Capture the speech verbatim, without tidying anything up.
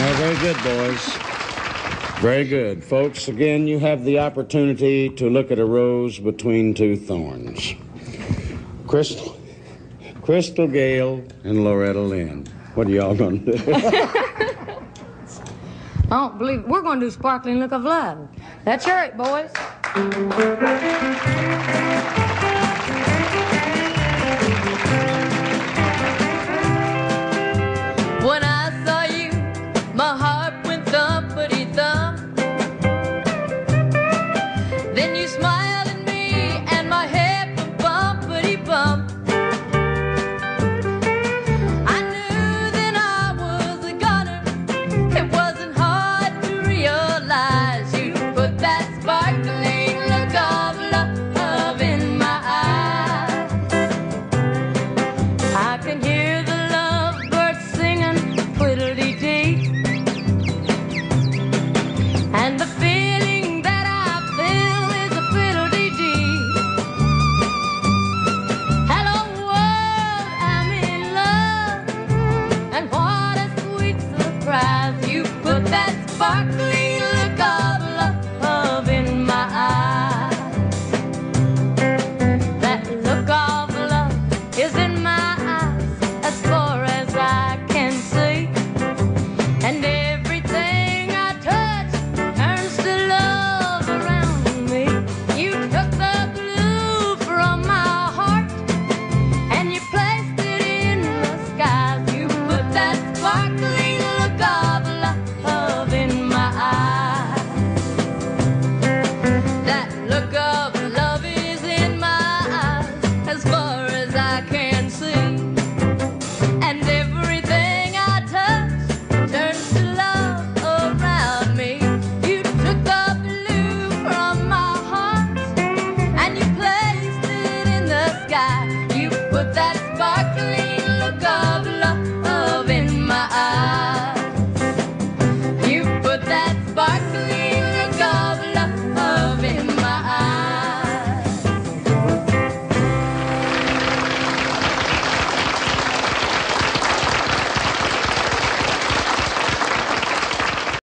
Well, very good, boys. Very good. Folks, again, you have the opportunity to look at a rose between two thorns. Crystal, Crystal Gayle and Loretta Lynn. What are y'all going to do? I don't believe it. We're going to do Sparkling Look of Love. That's right, boys. When I saw you, my heart